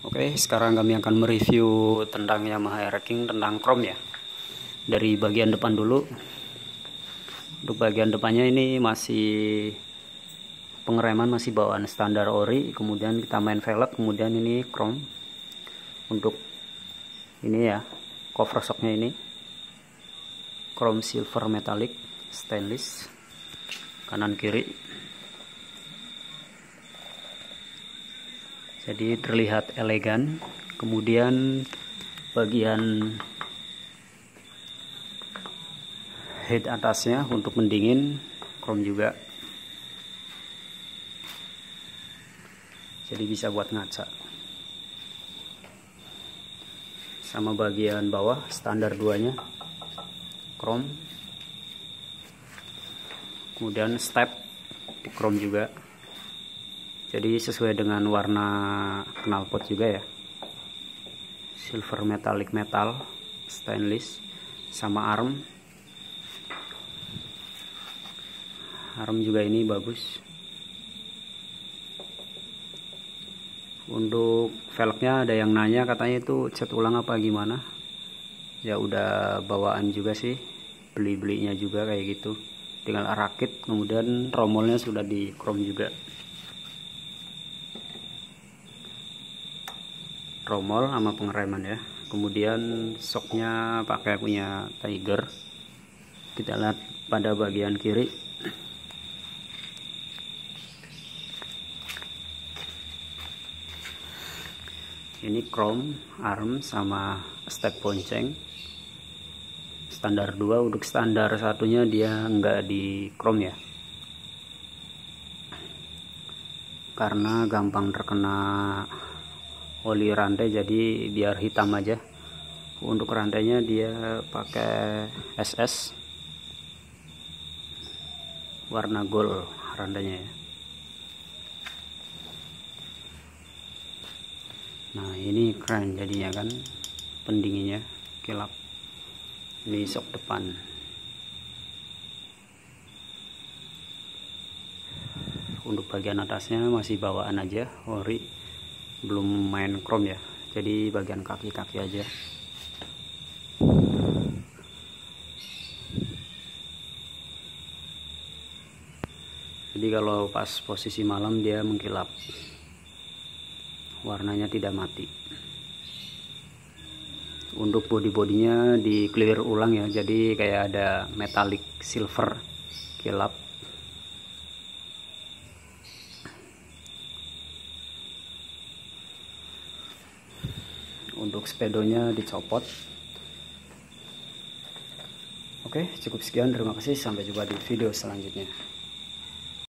Oke, sekarang kami akan mereview tentang Yamaha Air King tentang chrome ya. Dari bagian depan dulu. Untuk bagian depannya ini masih pengereman masih bawaan standar ori, kemudian kita main velg, kemudian ini chrome. Untuk ini ya, cover shocknya ini chrome silver metallic stainless kanan kiri. Jadi terlihat elegan. Kemudian bagian head atasnya untuk mendingin chrome juga. Jadi bisa buat ngaca. Sama bagian bawah standar duanya chrome. Kemudian step di chrome juga. Jadi sesuai dengan warna knalpot juga ya. Silver metallic metal stainless sama arm. Arm juga ini bagus. Untuk velgnya ada yang nanya katanya itu cat ulang apa gimana. Ya udah bawaan juga sih. Beli-belinya juga kayak gitu. Tinggal rakit, kemudian romolnya sudah di chrome juga. Romol sama pengereman ya. Kemudian shocknya pakai punya Tiger. Kita lihat pada bagian kiri. Ini chrome, arm sama step ponceng. Standar 2, untuk standar satunya dia enggak di chrome ya. Karena gampang terkena oli rantai, jadi biar hitam aja. Untuk rantainya dia pakai SS warna gold rantainya ya. Nah ini keren jadinya kan, pendinginnya kilap. Ini shock depan. Untuk bagian atasnya masih bawaan aja ori, belum main chrome ya, jadi bagian kaki-kaki aja. Jadi kalau pas posisi malam dia mengkilap, warnanya tidak mati. Untuk bodi-bodinya di clear ulang ya, jadi kayak ada metallic silver kilap. Untuk speedonya dicopot. Oke, cukup sekian, terima kasih, sampai jumpa di video selanjutnya.